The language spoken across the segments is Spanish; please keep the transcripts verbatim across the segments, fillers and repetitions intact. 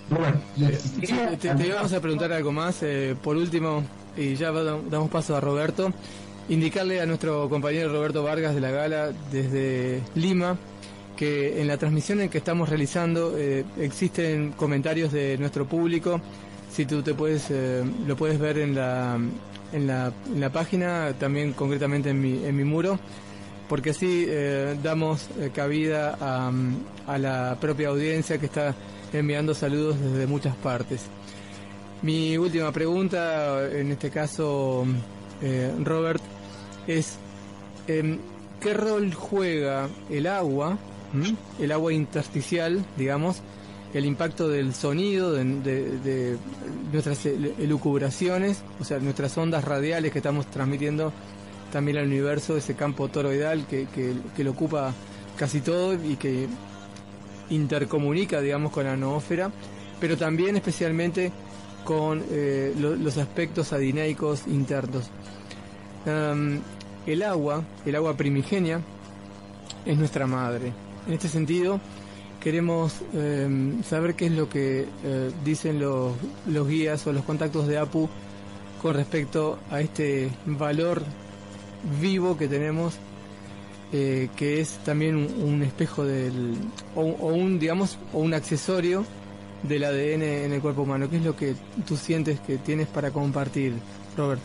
Bueno, eh, sí, te, te íbamos a preguntar algo más, eh, por último, y ya damos paso a Roberto, indicarle a nuestro compañero Roberto Vargas de la Gala desde Lima, que en la transmisión en que estamos realizando eh, existen comentarios de nuestro público. Si tú te puedes, eh, lo puedes ver en la, en la, en la página, también concretamente en mi, en mi muro, porque así eh, damos eh, cabida a, a la propia audiencia que está enviando saludos desde muchas partes. Mi última pregunta, en este caso, eh, Robert, es eh, ¿qué rol juega el agua, ¿m? el agua intersticial, digamos, el impacto del sonido, de, de, de nuestras elucubraciones, o sea, nuestras ondas radiales que estamos transmitiendo también al universo, ese campo toroidal que, que, que lo ocupa casi todo y que intercomunica, digamos, con la noósfera, pero también especialmente con eh, lo, los aspectos adineicos internos. Um, el agua, el agua primigenia, es nuestra madre. En este sentido, queremos eh, saber qué es lo que eh, dicen los, los guías o los contactos de APU con respecto a este valor vivo que tenemos, eh, que es también un, un espejo del o, o un digamos o un accesorio del A D N en el cuerpo humano. ¿Qué es lo que tú sientes que tienes para compartir, Robert?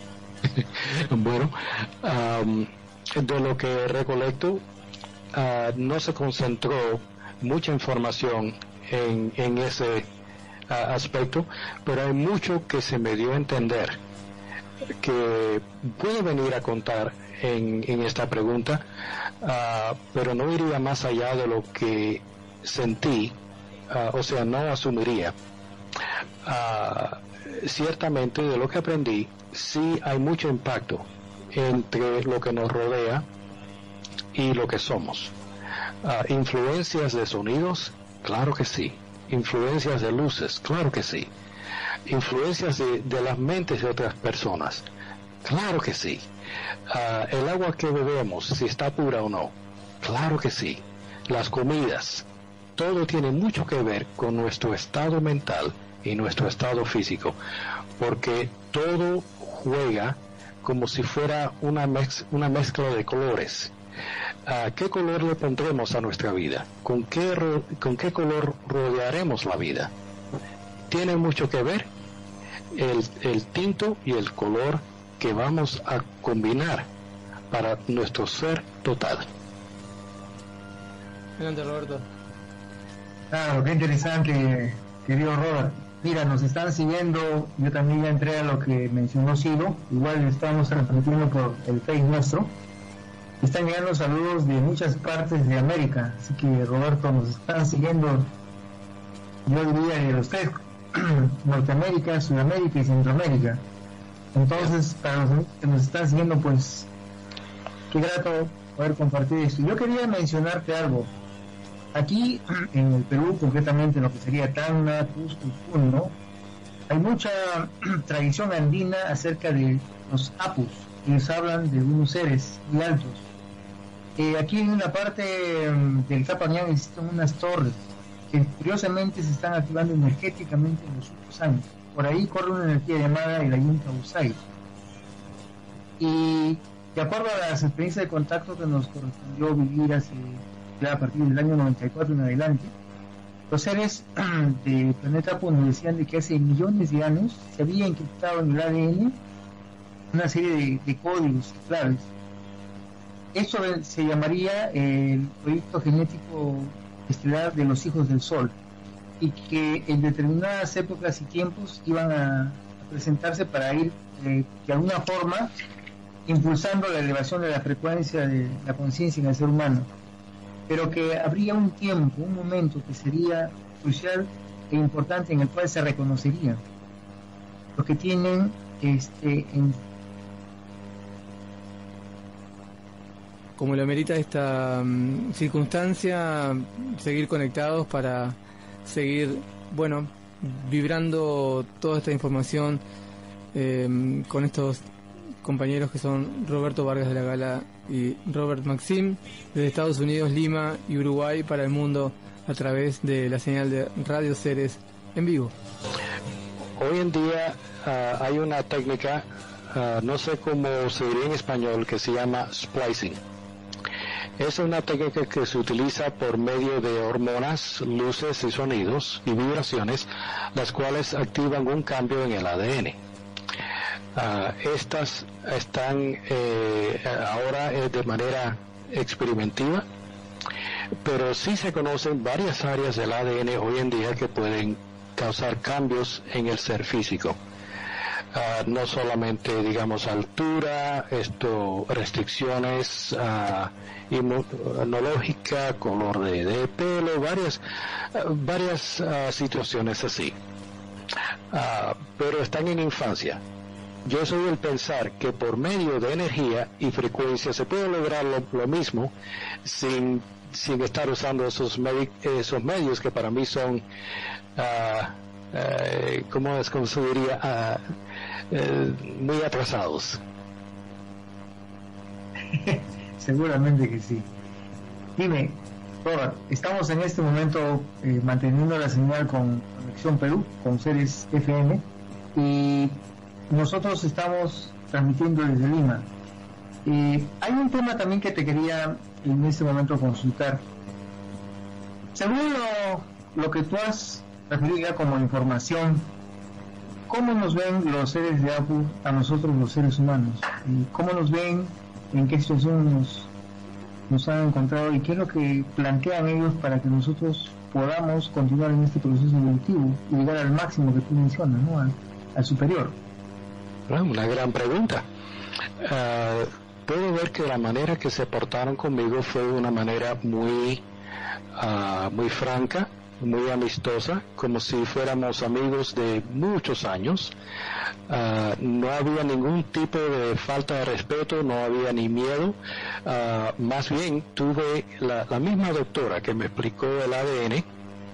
Bueno, um, de lo que recolecto, uh, no se concentró mucha información en, en ese uh, aspecto, pero hay mucho que se me dio a entender que puedo venir a contar en, en esta pregunta, uh, pero no iría más allá de lo que sentí, uh, o sea, no asumiría. Uh, ciertamente de lo que aprendí, sí hay mucho impacto entre lo que nos rodea y lo que somos. Uh, influencias de sonidos, claro que sí. Influencias de luces, claro que sí. Influencias de, de las mentes de otras personas, claro que sí. Uh, el agua que bebemos, si está pura o no, claro que sí. Las comidas, todo tiene mucho que ver con nuestro estado mental y nuestro estado físico, porque todo juega como si fuera una, mez, una mezcla de colores. Uh, ¿Qué color le pondremos a nuestra vida? ¿Con qué, ro- con qué color rodearemos la vida? Tiene mucho que ver el, el tinto y el color que vamos a combinar para nuestro ser total. Adelante, Roberto. Claro, qué interesante, querido Robert. Mira, nos están siguiendo, yo también ya entré a lo que mencionó Ciro, igual estamos transmitiendo por el Face nuestro. Están llegando saludos de muchas partes de América, así que Roberto, nos están siguiendo, yo diría de los tres, Norteamérica, Sudamérica y Centroamérica. Entonces, para los que nos están siguiendo, pues, qué grato poder compartir esto. Yo quería mencionarte algo. Aquí, en el Perú, concretamente en lo que sería Tacna, Cusco, Puno, hay mucha tradición andina acerca de los apus. Ellos hablan de unos seres muy altos. Eh, aquí en una parte um, del Capañán existen unas torres que curiosamente se están activando energéticamente en los últimos años. Por ahí corre una energía llamada el Ayunta Usai. Y de acuerdo a las experiencias de contacto que nos correspondió vivir hace, ya a partir del año noventa y cuatro en adelante, los seres del planeta pues, nos decían de que hace millones de años se había encriptado en el A D N una serie de, de códigos y claves. Esto se llamaría el proyecto genético estelar de los hijos del Sol, y que en determinadas épocas y tiempos iban a, a presentarse para ir eh, de alguna forma impulsando la elevación de la frecuencia de la conciencia en el ser humano, pero que habría un tiempo, un momento que sería crucial e importante en el cual se reconocerían los que tienen este en como lo amerita esta um, circunstancia, seguir conectados para seguir, bueno, vibrando toda esta información eh, con estos compañeros que son Roberto Vargas de la Gala y Robert Maxim, desde Estados Unidos, Lima y Uruguay para el mundo a través de la señal de Radio Ceres en vivo? Hoy en día uh, hay una técnica, uh, no sé cómo se diría en español, que se llama splicing. Es una técnica que se utiliza por medio de hormonas, luces y sonidos y vibraciones, las cuales activan un cambio en el A D N. Uh, estas están eh, ahora eh, de manera experimentiva, pero sí se conocen varias áreas del A D N hoy en día que pueden causar cambios en el ser físico. Uh, no solamente, digamos, altura, esto, restricciones uh, inmunológicas, color de, de pelo, varias, uh, varias uh, situaciones así. Uh, pero están en infancia. Yo soy el pensar que por medio de energía y frecuencia se puede lograr lo, lo mismo sin, sin estar usando esos, medi- esos medios que para mí son, uh, uh, ¿cómo es como se diría? Uh, Eh, muy atrasados. Seguramente que sí. Dime, Robert, estamos en este momento eh, manteniendo la señal con Conexión Perú, con Ceres F M, y nosotros estamos transmitiendo desde Lima. Eh, hay un tema también que te quería en este momento consultar. Según lo, lo que tú has referido ya como información, ¿cómo nos ven los seres de Apu a nosotros los seres humanos? ¿Cómo nos ven? ¿En qué situación nos, nos han encontrado? ¿Y qué es lo que plantean ellos para que nosotros podamos continuar en este proceso evolutivo y llegar al máximo que tú mencionas, ¿no? Al, al superior. Bueno, una gran pregunta. Uh, puedo ver que la manera que se portaron conmigo fue una manera muy, uh, muy franca, muy amistosa, como si fuéramos amigos de muchos años. Uh, no había ningún tipo de falta de respeto, no había ni miedo. Uh, más bien tuve la, la misma doctora que me explicó el A D N.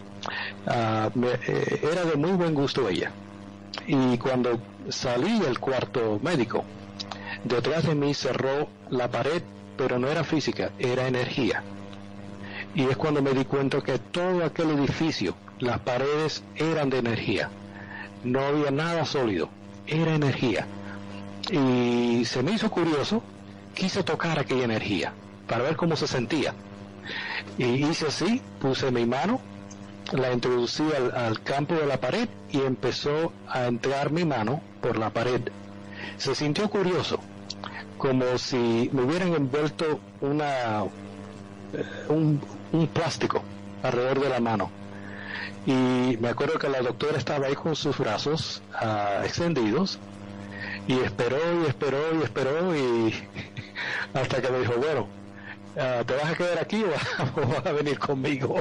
Uh, me, eh, era de muy buen gusto ella. Y cuando salí del cuarto médico, detrás de mí cerró la pared, pero no era física, era energía. Y es cuando me di cuenta que todo aquel edificio, las paredes eran de energía. No había nada sólido, era energía. Y se me hizo curioso, quise tocar aquella energía para ver cómo se sentía. Y hice así, puse mi mano, la introducí al, al campo de la pared y empezó a entrar mi mano por la pared. Se sintió curioso, como si me hubieran envuelto una... un un plástico alrededor de la mano, y me acuerdo que la doctora estaba ahí con sus brazos uh, extendidos y esperó y esperó y esperó y hasta que me dijo, bueno, uh, ¿te vas a quedar aquí o vas, o vas a venir conmigo?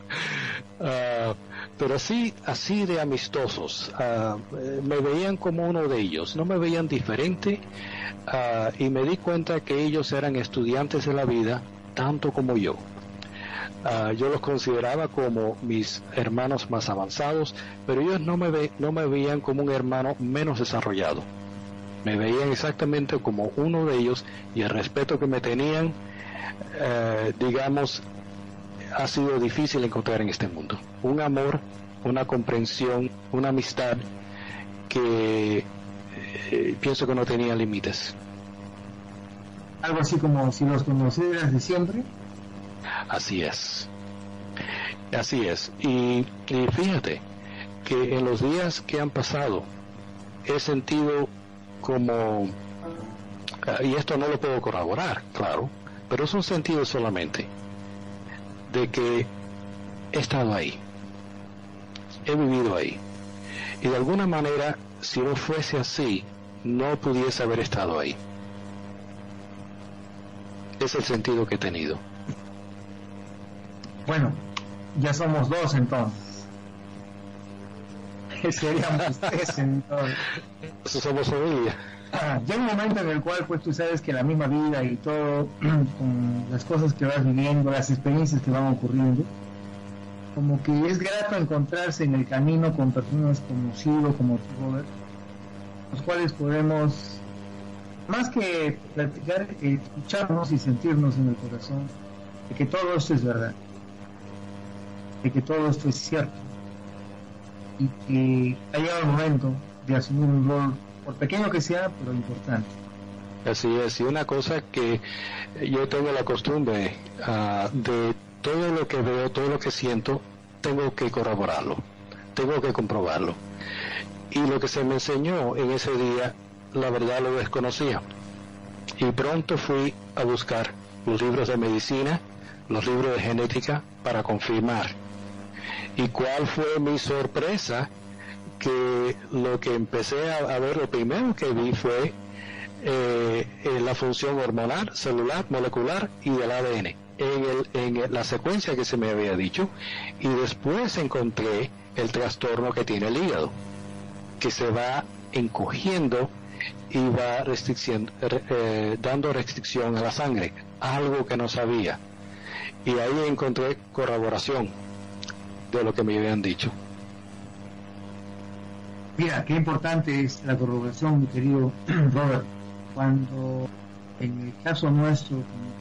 uh, pero sí, así de amistosos. Uh, me veían como uno de ellos, no me veían diferente, uh, y me di cuenta que ellos eran estudiantes de la vida tanto como yo. Uh, yo los consideraba como mis hermanos más avanzados, pero ellos no me, ve, no me veían como un hermano menos desarrollado. Me veían exactamente como uno de ellos, y el respeto que me tenían, uh, digamos, ha sido difícil encontrar en este mundo. Un amor, una comprensión, una amistad que eh, pienso que no tenía límites. Algo así como si los conocieras de siempre. Así es, así es, y, y fíjate que en los días que han pasado he sentido como, y esto no lo puedo corroborar, claro, pero es un sentido solamente, de que he estado ahí, he vivido ahí, y de alguna manera, si no fuese así, no pudiese haber estado ahí. Es el sentido que he tenido. Bueno, ya somos dos entonces. Seríamos tres entonces. Eso somos familia. Ah, ya hay un momento en el cual pues tú sabes que la misma vida y todo, con las cosas que vas viviendo, las experiencias que van ocurriendo, como que es grato encontrarse en el camino con personas como Ciro, como tú, Robert, los cuales podemos, más que platicar, escucharnos y sentirnos en el corazón de que todo esto es verdad, de que todo esto es cierto, y que ha llegado el momento de asumir un rol, por pequeño que sea, pero importante. Así es, y una cosa que yo tengo la costumbre uh, de todo lo que veo, todo lo que siento, tengo que corroborarlo, tengo que comprobarlo. Y lo que se me enseñó en ese día, la verdad lo desconocía. Y pronto fui a buscar los libros de medicina, los libros de genética, para confirmar. ¿Y cuál fue mi sorpresa? Que lo que empecé a, a ver, lo primero que vi fue eh, eh, la función hormonal, celular, molecular y del A D N en, el, en el, la secuencia que se me había dicho, y después encontré el trastorno que tiene el hígado, que se va encogiendo y va restricción, eh, dando restricción a la sangre, algo que no sabía, y ahí encontré corroboración de lo que me habían dicho. Mira, qué importante es la corroboración, mi querido Robert, cuando en el caso nuestro,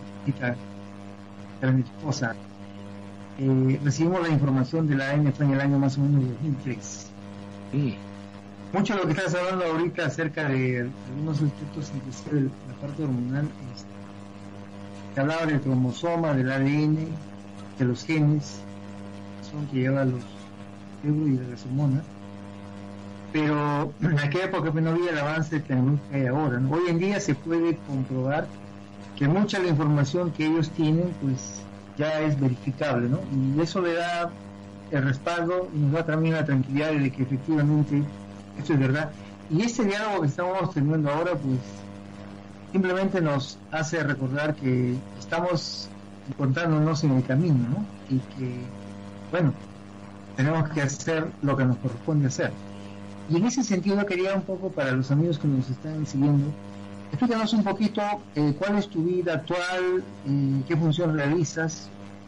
como mi esposa, eh, recibimos la información de la A N F en el año más o menos dos mil tres. Sí. Mucho de lo que estás hablando ahorita acerca de algunos aspectos, inclusive de la parte hormonal, es, se hablaba del cromosoma, del A D N, de los genes, son que lleva los cerebros y de las hormonas. Pero en aquella época pues, no había el avance tecnológico que hay ahora, ¿no? Hoy en día se puede comprobar que mucha de la información que ellos tienen pues ya es verificable, ¿no? Y eso le da el respaldo y nos da también la tranquilidad de que efectivamente esto es verdad. Y este diálogo que estamos teniendo ahora pues simplemente nos hace recordar que estamos encontrándonos en el camino, ¿no? Y que, bueno, tenemos que hacer lo que nos corresponde hacer. Y en ese sentido quería un poco, para los amigos que nos están siguiendo, explícanos un poquito eh, cuál es tu vida actual, eh, qué función realizas.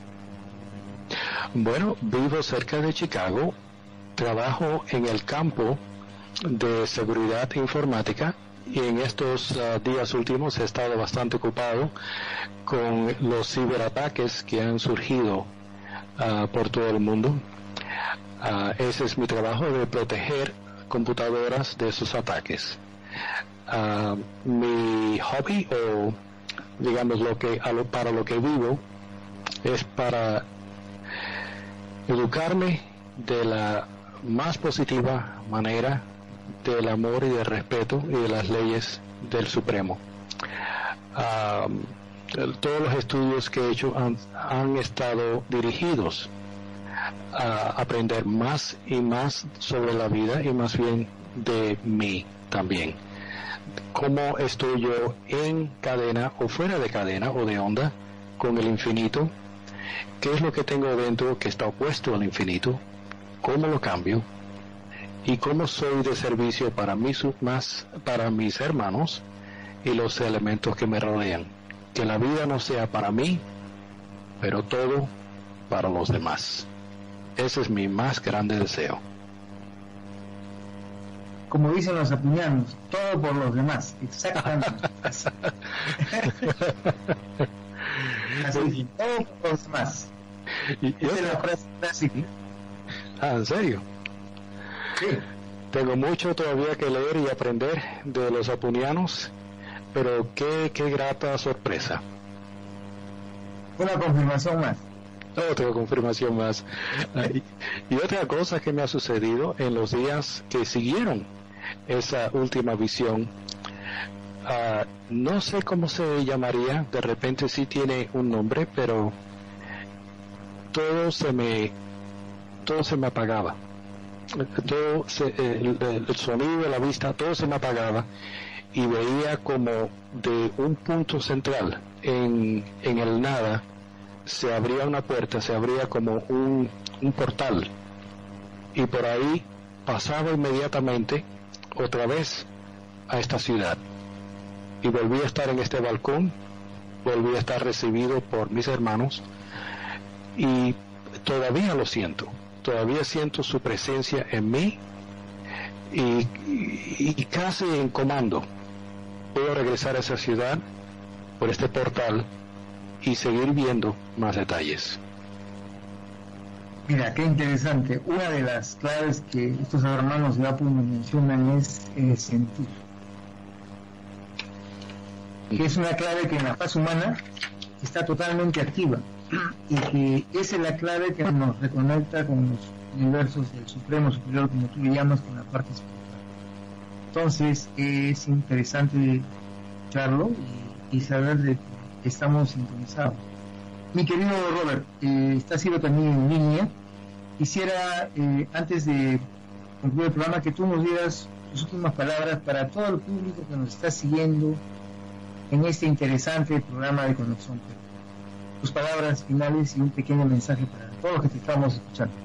Bueno, vivo cerca de Chicago, trabajo en el campo de seguridad informática, y en estos uh, días últimos he estado bastante ocupado con los ciberataques que han surgido uh, por todo el mundo. Uh, ese es mi trabajo, de proteger computadoras de esos ataques. Uh, mi hobby, o digamos lo que a lo, para lo que vivo, es para educarme de la más positiva manera del amor y del respeto y de las leyes del Supremo. Uh, todos los estudios que he hecho han, han estado dirigidos a aprender más y más sobre la vida, y más bien de mí también. Cómo estoy yo en cadena o fuera de cadena o de onda con el infinito, qué es lo que tengo dentro que está opuesto al infinito, cómo lo cambio, y cómo soy de servicio para mis, más, para mis hermanos y los elementos que me rodean. Que la vida no sea para mí, pero todo para los demás. Ese es mi más grande deseo. Como dicen los apuñanos, todo por los demás. Exactamente. Así. Así, todo por los demás. Y, y Esa es la frase clásica. Ah, ¿en serio? Sí. Tengo mucho todavía que leer y aprender de los apunianos, pero qué, qué grata sorpresa. Una confirmación más. Otra confirmación más. Y, y otra cosa que me ha sucedido en los días que siguieron esa última visión, uh, no sé cómo se llamaría, de repente sí tiene un nombre, pero todo se me todo se me apagaba, todo se, el, el sonido de la vista, todo se me apagaba, y veía como de un punto central en, en el nada se abría una puerta, se abría como un, un portal, y por ahí pasaba inmediatamente otra vez a esta ciudad, y volví a estar en este balcón, volví a estar recibido por mis hermanos, y todavía lo siento, todavía siento su presencia en mí, y, y, y casi en comando puedo regresar a esa ciudad por este portal y seguir viendo más detalles. Mira, qué interesante. Una de las claves que estos hermanos de Apu mencionan es eh, sentir. Que es una clave que en la faz humana está totalmente activa y que esa es la clave que nos reconecta con los universos del Supremo Superior, como tú le llamas, con la parte espiritual. Entonces es interesante escucharlo y, y saber de que estamos sintonizados. Mi querido Robert, eh, está siendo también en línea. Quisiera, eh, antes de concluir el programa, que tú nos dieras tus últimas palabras para todo el público que nos está siguiendo en este interesante programa de Conexión Perú. Tus palabras finales y un pequeño mensaje para todos los que te estamos escuchando.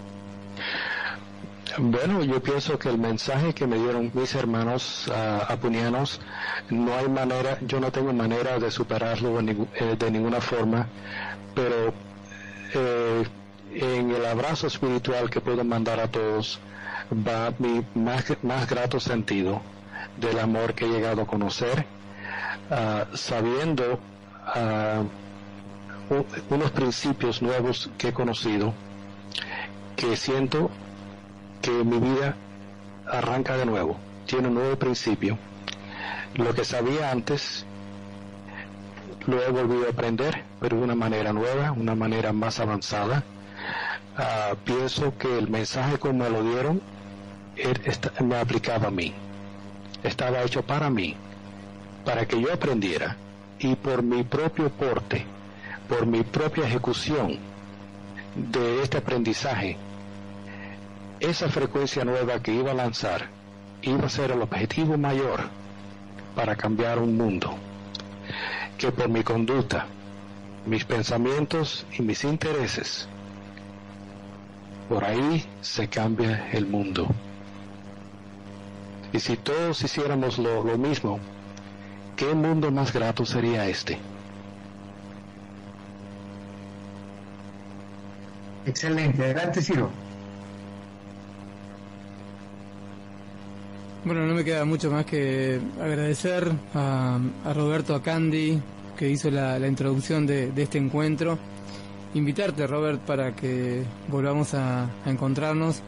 Bueno, yo pienso que el mensaje que me dieron mis hermanos uh, apunianos, no hay manera, yo no tengo manera de superarlo de, ningú, eh, de ninguna forma, pero eh, en el abrazo espiritual que puedo mandar a todos va mi más, más grato sentido del amor que he llegado a conocer, uh, sabiendo uh, un, unos principios nuevos que he conocido, que siento que mi vida arranca de nuevo, tiene un nuevo principio. Lo que sabía antes lo he volvido a aprender, pero de una manera nueva, una manera más avanzada. Uh, pienso que el mensaje como me lo dieron er, esta, me aplicaba a mí, estaba hecho para mí, para que yo aprendiera, y por mi propio porte, por mi propia ejecución de este aprendizaje, esa frecuencia nueva que iba a lanzar iba a ser el objetivo mayor para cambiar un mundo, que por mi conducta, mis pensamientos y mis intereses, por ahí se cambia el mundo. Y si todos hiciéramos lo, lo mismo, ¿qué mundo más grato sería este? Excelente, adelante Ciro. Bueno, no me queda mucho más que agradecer a, a Roberto, a Candy, que hizo la, la introducción de, de este encuentro. Invitarte, Robert, para que volvamos a, a encontrarnos.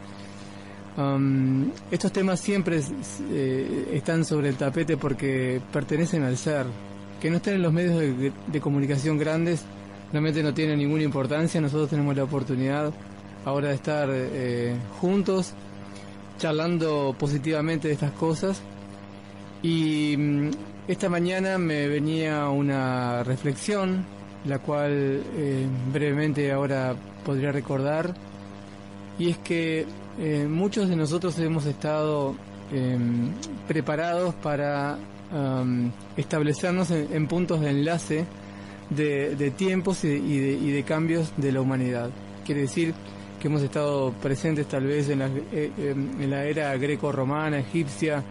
Um, estos temas siempre eh, están sobre el tapete porque pertenecen al ser. Que no estén en los medios de, de comunicación grandes realmente no tiene ninguna importancia. Nosotros tenemos la oportunidad ahora de estar eh, juntos, charlando positivamente de estas cosas. Y um, esta mañana me venía una reflexión, la cual eh, brevemente ahora podría recordar, y es que eh, muchos de nosotros hemos estado eh, preparados para um, establecernos en, en puntos de enlace de, de tiempos y de, y, de, y de cambios de la humanidad. Quiere decir que hemos estado presentes tal vez en la, eh, en la era greco-romana, egipcia,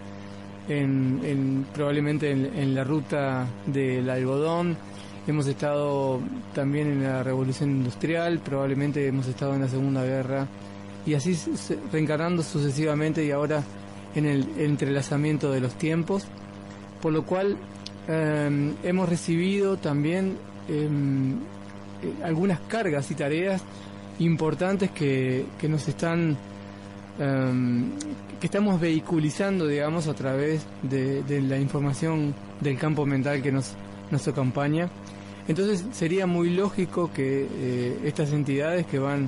en, en, probablemente en, en la ruta del algodón. Hemos estado también en la revolución industrial, probablemente hemos estado en la Segunda Guerra, y así reencarnando sucesivamente, y ahora en el entrelazamiento de los tiempos, por lo cual eh, hemos recibido también eh, algunas cargas y tareas importantes que, que nos están eh, que estamos vehiculizando, digamos, a través de, de la información del campo mental que nos, nos acompaña. Entonces sería muy lógico que eh, estas entidades que van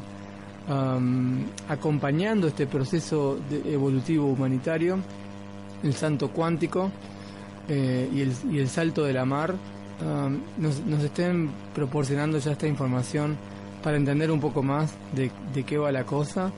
um, acompañando este proceso de evolutivo humanitario, el salto cuántico eh, y, el, y el salto de la mar, um, nos, nos estén proporcionando ya esta información para entender un poco más de, de qué va la cosa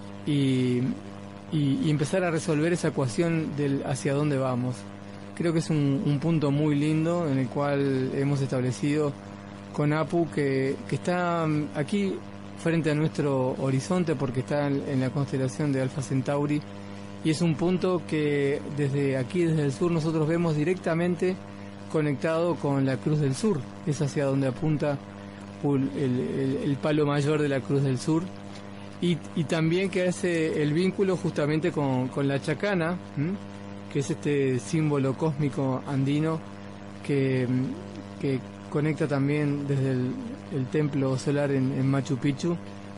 y, y, y empezar a resolver esa ecuación del hacia dónde vamos. Creo que es un, un punto muy lindo en el cual hemos establecido con Apu que, que está aquí frente a nuestro horizonte, porque está en, en la constelación de Alfa Centauri, y es un punto que desde aquí, desde el sur, nosotros vemos directamente conectado con la Cruz del Sur. Es hacia donde apunta un, el, el, el palo mayor de la Cruz del Sur, y, y también que hace el vínculo justamente con, con la Chacana, ¿m? que es este símbolo cósmico andino que, que conecta también desde el, el templo solar en, en Machu Picchu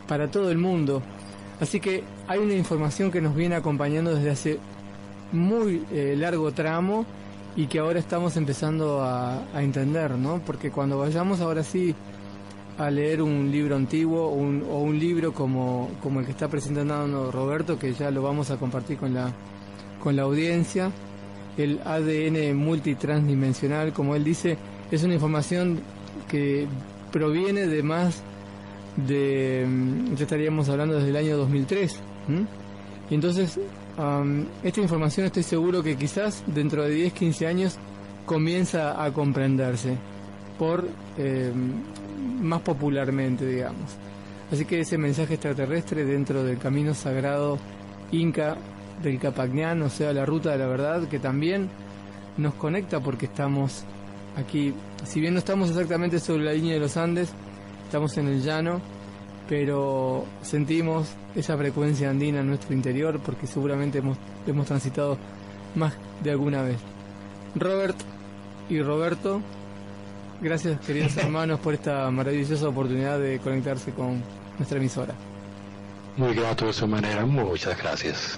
para todo el mundo. Así que hay una información que nos viene acompañando desde hace muy eh, largo tramo y que ahora estamos empezando a, a entender, ¿no? Porque cuando vayamos ahora sí a leer un libro antiguo o un, o un libro como, como el que está presentando Roberto, que ya lo vamos a compartir con la, con la audiencia, el A D N multitransdimensional, como él dice, es una información que proviene de más de, ya estaríamos hablando desde el año dos mil tres, ¿m? Y entonces um, esta información estoy seguro que quizás dentro de diez, quince años comienza a comprenderse por eh, más popularmente, digamos. Así que ese mensaje extraterrestre dentro del camino sagrado Inca del Capacñán, o sea, la ruta de la verdad, que también nos conecta porque estamos aquí, si bien no estamos exactamente sobre la línea de los Andes, estamos en el llano, pero sentimos esa frecuencia andina en nuestro interior porque seguramente hemos, hemos transitado más de alguna vez. Robert y Roberto, gracias, queridos hermanos, por esta maravillosa oportunidad de conectarse con nuestra emisora. Muy grato de su manera, muchas gracias.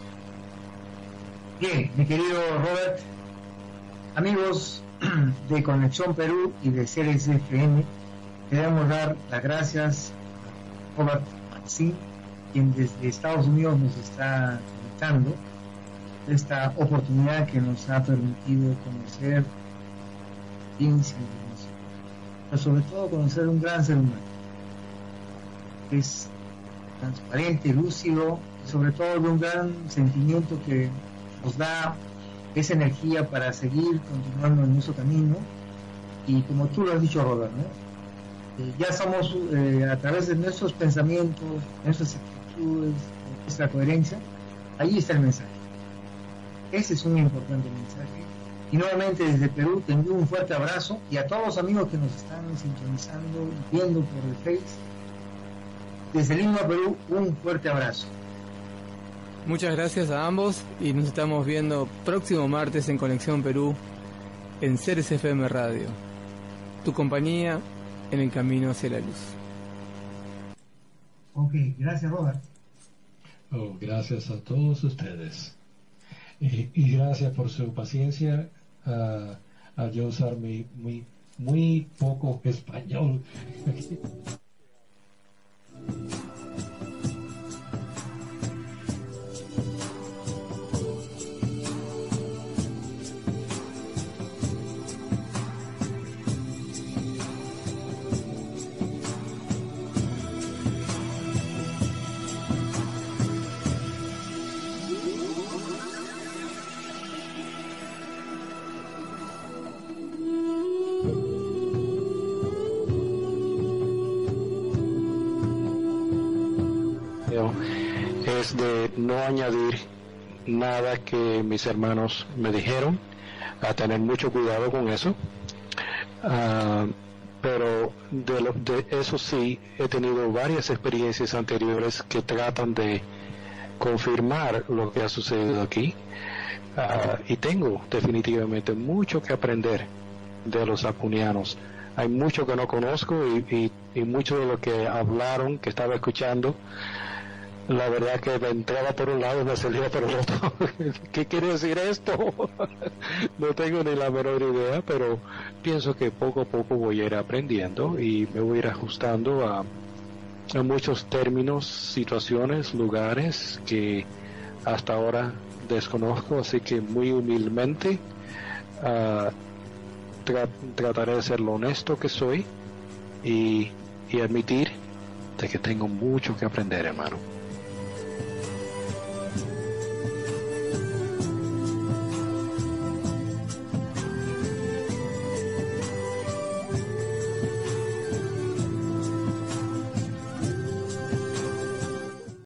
Bien, mi querido Robert, amigos de Conexión Perú y de C R S F M, queremos dar las gracias a Robert Maxim, quien desde Estados Unidos nos está conectando, esta oportunidad que nos ha permitido conocer ciencia, pero sobre todo conocer un gran ser humano, que es transparente, lúcido, y sobre todo de un gran sentimiento que nos da esa energía para seguir continuando en nuestro camino. Y como tú lo has dicho, Robert, ¿no? Eh, ya somos eh, a través de nuestros pensamientos, nuestras actitudes, nuestra coherencia, ahí está el mensaje. Ese es un importante mensaje. Y nuevamente desde Perú te envío un fuerte abrazo, y a todos los amigos que nos están sintonizando y viendo por el Face, desde Lima, Perú, un fuerte abrazo. Muchas gracias a ambos y nos estamos viendo próximo martes en Conexión Perú en C R S F M Radio, tu compañía en el camino hacia la luz. Ok, gracias, Robert. Oh, gracias a todos ustedes. Y, y gracias por su paciencia uh, al yo usar mi, muy, muy poco español. Es de no añadir nada que mis hermanos me dijeron, a tener mucho cuidado con eso, uh, pero de, lo, de eso sí he tenido varias experiencias anteriores que tratan de confirmar lo que ha sucedido aquí, uh, y tengo definitivamente mucho que aprender de los apunianos. Hay mucho que no conozco y, y, y mucho de lo que hablaron, que estaba escuchando, la verdad que me entraba por un lado y me salía por el otro. ¿Qué quiere decir esto? No tengo ni la menor idea, pero pienso que poco a poco voy a ir aprendiendo y me voy a ir ajustando a, a muchos términos, situaciones, lugares que hasta ahora desconozco, así que muy humildemente uh, tra- trataré de ser lo honesto que soy y, y admitir de que tengo mucho que aprender, hermano.